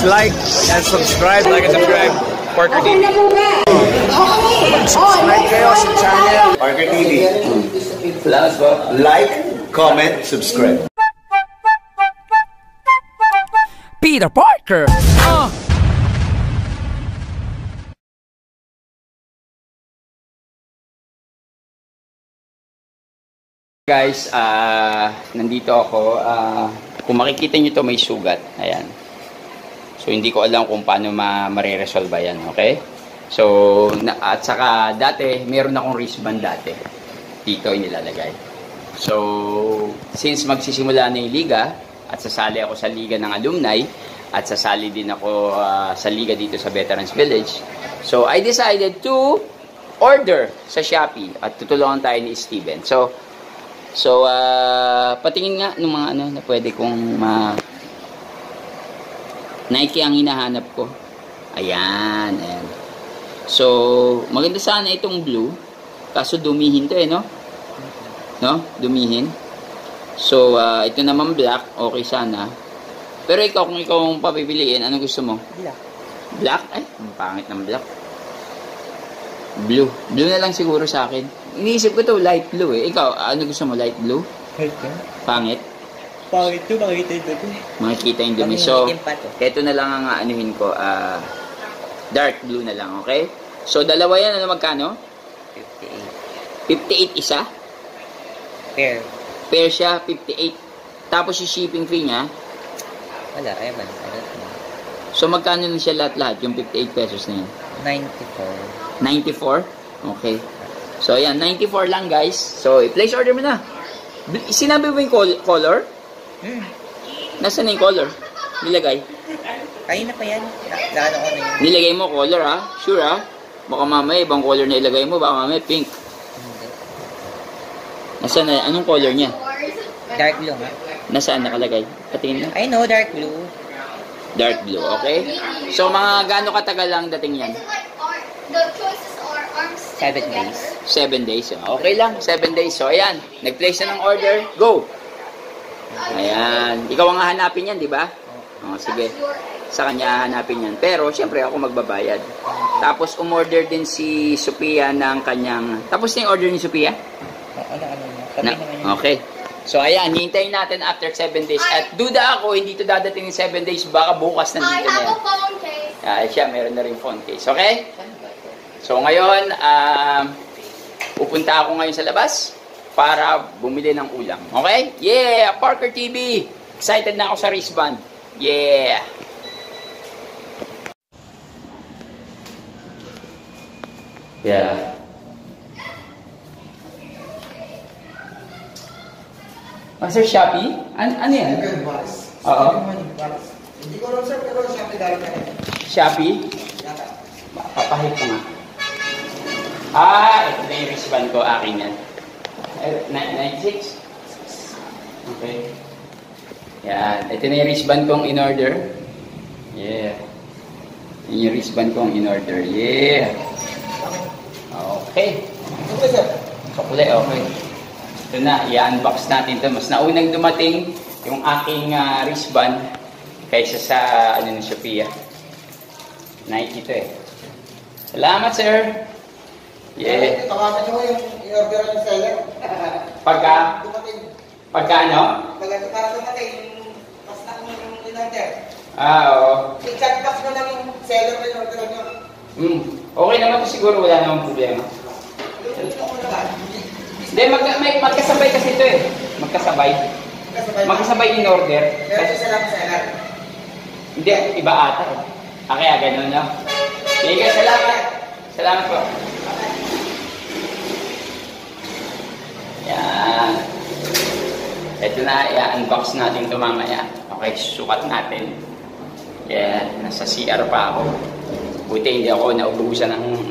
like and subscribe. Like and subscribe. Parker TV. Subscribe kayo sa channel Parker TV. Like, comment, subscribe. Peter Parker. Guys, nandito ako. Kung makikita nyo to may sugat. Ayan. So, hindi ko alam kung paano ma-resolve yan. Okay? So, at saka dati, meron akong wristband dati. Dito inilalagay. So, since magsisimula na yung liga, at sasali ako sa liga ng alumni, at sasali din ako sa liga dito sa Veterans Village. So, I decided to order sa Shopee at tutulungan tayo ni Steven. So, patingin nga ng mga ano na pwede kong Nike ang hinahanap ko. Ayan, ayan. So, maganda sana itong blue. Kaso dumihin to no? No? Dumihin. So, ito naman black. Okay sana. Pero ikaw, kung ikaw ang papipiliin, ano gusto mo? Black. Black? Ay, ang pangit ng black. Blue. Blue na lang siguro sa akin. Iniisip ko to light blue eh. Ikaw, ano gusto mo? Light blue? Light blue? Pangit? Pangit to, makikita yung dumi. Makikita yung dumi. So, ito na lang ang anuhin ko. Dark blue na lang, okay? So, dalawa yan. Ano magkano? 58. 58 isa? Pair. Pair siya, 58. Tapos yung shipping fee niya? Wala, ewan. So, magkano lang siya lahat-lahat? Yung 58 pesos na yun? 94. 94? Okay. So, ayan. 94 lang, guys. So, i-place order mo na. Sinabi mo yung color? Nasaan na yung color? Nilagay? Kanina pa yan. Lalo ko na yun. Nilagay mo color, ha? Sure, ha? Baka mamaya, ibang color na ilagay mo. Baka mamaya, pink. Hindi. Nasaan na? Anong color niya? Dark blue, ha? Nasaan nakalagay? Patingin na. I know, dark blue. Dark blue, okay? So, mga gaano katagal lang dating yan? The choices are 7 days. 7 days. Okay lang, 7 days. So, ayan. Nag-place na ng order. Go! Ayan. Ikaw ang hahanapin yan, di ba? Oh, sige. Sa kanya hahanapin yan. Pero, syempre, ako magbabayad. Tapos, umorder din si Sophia ng kanyang... Tapos na yung order ni Sophia? Okay. So, ayan. Hintayin natin after 7 days. At duda ako, hindi to dadating in 7 days. Baka bukas nandito na yan. I have a phone case. Siya, meron na rin phone case. Okay? So, ngayon, pupunta ako ngayon sa labas para bumili ng ulam. Okay? Yeah! Parker TV! Excited na ako sa wristband. Yeah! Yeah. Sir, Shopee? Ano yan? Oo. Hindi ko alam, sir, pero Shopee dahil na yan. Shopee? Papahit ko nga. Ito na yung wristband ko. Akin yan. 96? Okay. Yan. Ito na yung wristband kong in-order. Yeah. Yan yung wristband kong in-order. Yeah. Okay. Sukle, okay. Ito na. I-unbox natin ito. Mas naunang dumating yung aking wristband kaysa sa ni Sophia. Nike ito eh. Salamat, sir. Yeah. Tawagan nyo yung i-order ng seller. Pagka ano? Para dumating yung basta yung in-order. Oo. I-chat box mo lang yung seller na in-order nyo. Okay naman ito siguro. Wala namang problema. Hindi, magkasabay kasi ito eh. Magkasabay in-order. Pero isa lang seller. Hindi, iba ata eh. Kaya ganun na. Sige, salamat. Salamat po. Yan. Ito na, i-unbox natin ito mamaya. Okay, sukat natin. Yan, nasa CR pa ako. Buti hindi ako naubusan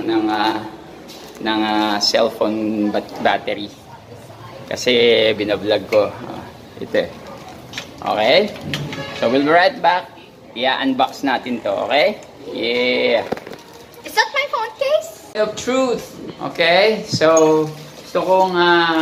ng cellphone battery. Kasi binablog ko. Ito eh. Okay? So, we'll be right back. I-unbox natin to, okay? Yeah. Is that my phone case? Of truth. Okay? So, gusto kong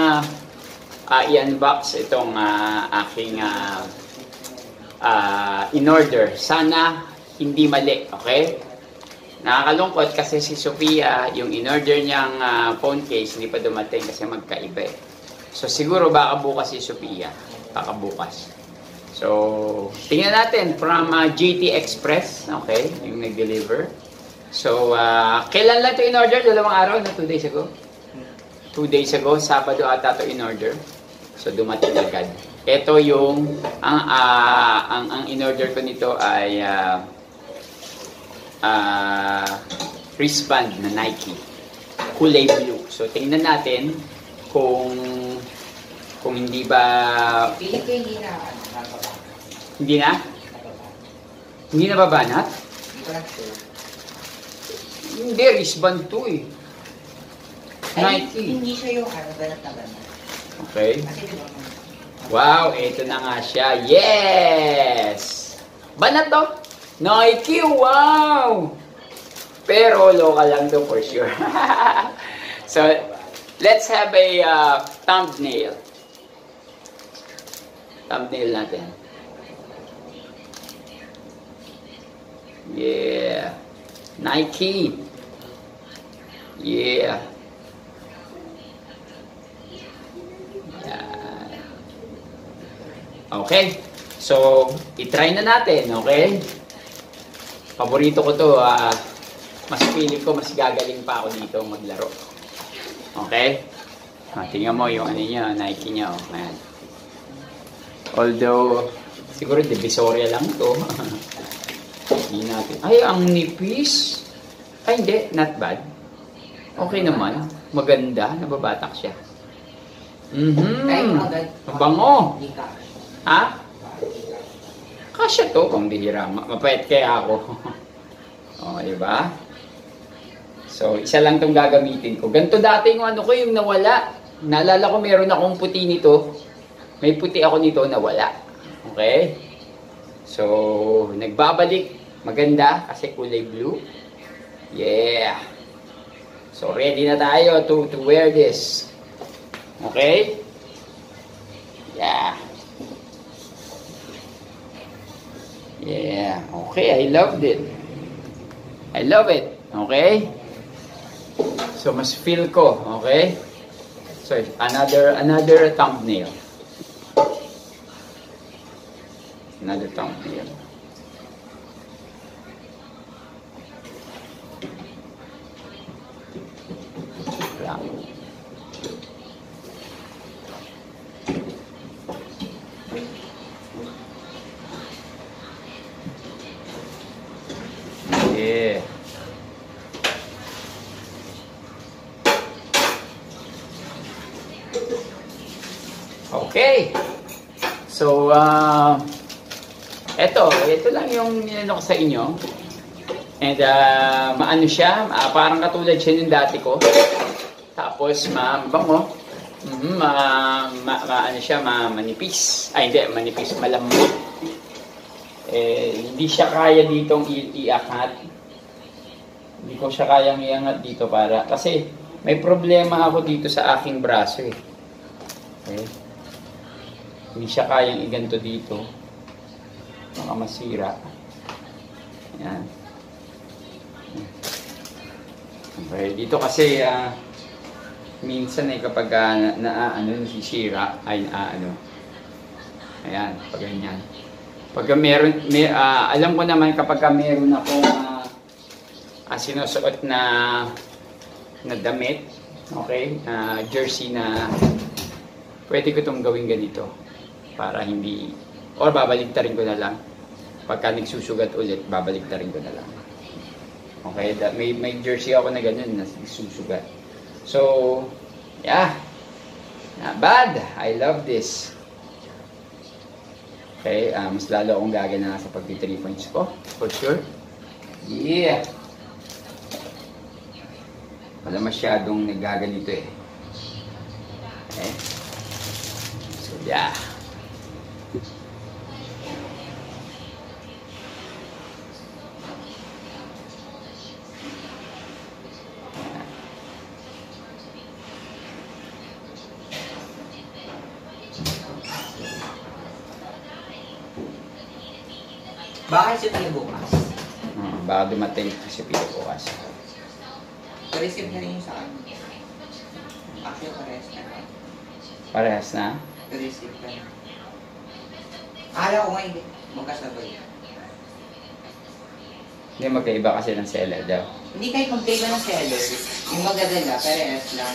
i-unbox itong aking in-order. Sana hindi mali, okay? Nakakalungkot kasi si Sophia, yung in-order niyang phone case, hindi pa dumating kasi magkaiba eh. So siguro baka bukas si Sophia. Baka bukas. So, tingnan natin from GT Express, okay, yung nag-deliver. So, kailan lang ito in-order? 2 araw na, 2 days ago? 2 days ago, Sabado ata ito in-order. So, dumating agad. Ito yung, ang in-order ko nito ay wristband na Nike. Kulay blue. So, tingnan natin kung hindi ba... Pilit ko hindi na. Hindi na? Hindi na babanat? Hindi ko lang sure. Hindi, wristband to eh. Ay, Nike. hindi siya yung banat na banat. Okay. Kasi diba, Wow, ito na nga siya. Yes! Banat to? Nike, wow! Pero local lang to for sure. So, let's have a thumbnail. Thumbnail natin. Yeah. Nike. Yeah. Yan. Okay. So, itry na natin, okay? Paborito ko to. Mas feeling ko, mas gagaling pa ako dito maglaro. Okay? Tingnan mo yung ano niya, Nike niya. Oh. Ayan. Although, siguro divisoria lang to. Hindi natin. Ay, ang nipis. Ay, hindi. Not bad. Okay naman. Maganda. Nababatak siya. Ay, agad. Mabango. Hindi ka. Ha? Kasya to. Kung bihira. Mapait kaya ako. O, diba? So, isa lang itong gagamitin ko. Ganito dati yung ano ko, yung nawala. Naalala ko, meron akong puti nito. May puti ako nito, nawala. Okay? So, nagbabalik. Maganda kasi kulay blue. Yeah. So, ready na tayo to wear this. Okay? Yeah. Yeah. Okay, I loved it. I love it. Okay? So, mas feel ko. Okay? So, another thumbnail. Another thumbnail. Yeah. Okay. So, ito lang yung ninano ko sa inyo. And, maano siya, parang katulad siya yung dati ko. Tapos, mabango. Maano siya, manipis. Ay, hindi, manipis, malambot. Hindi siya kaya ditong iangat. Hindi ko siya kayang iangat dito para, kasi may problema ako dito sa aking braso eh. Okay? Hindi siya kayang iganto dito. Baka masira. Yan. Okay, dito kasi minsan kapag nasisira ay ayan, pag ganyan. Pagka alam ko naman kapag meron akong sinusuot na damit, okay, jersey na pwede ko itong gawin ganito para hindi, or babaligtarin ko na lang. Pagka nagsusugat ulit, babaligtarin ko na lang. Okay, may jersey ako na ganun na nagsusugat. So, yeah. Not bad. I love this. Okay, mas lalo akong gagana sa pagti-3 points ko. For sure. Yeah. Wala masyadong nagaganito eh. Okay. So, yeah. Bakit siya tayo bukas? Baka dumating si Peter bukas. receive na rin yung sa akin. Actually, parehas na. Parehas na? Receive na. Akala ko nga hindi. Magkasabay. Hindi, magkaiba kasi ng seller daw. Hindi kahit magkaiba ng seller. Yung magaganda, parehas lang.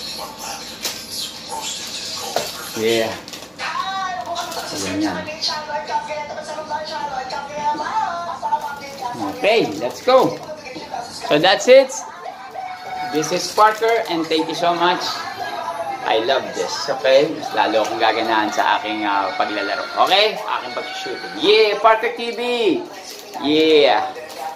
Yeah. Ganyan. Okay, let's go. So that's it. This is Parker and thank you so much. I love this. Okay? Mas lalo akong gaganahan sa aking paglalaro. Okay? Aking pag-shooting. Yeah! Parker TV! Yeah!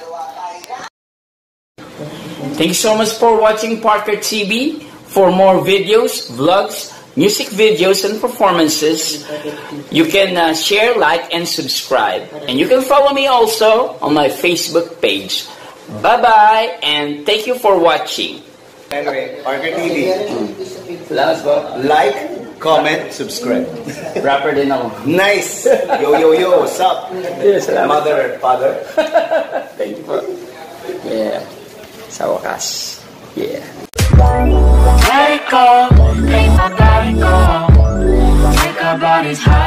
Thank you so much for watching Parker TV. For more videos, vlogs, music videos, and performances, you can share, like, and subscribe. And you can follow me also on my Facebook page. Bye-bye, and thank you for watching. Anyway, Parker TV. Salamat po. Like, comment, subscribe. Rapper din ako. Nice! Yo, yo, yo, what's up? Yeah, salamat. Mother, father. Thank you po. Yeah. Sa wakas. Yeah. Let it go, make my body go. Make our bodies high.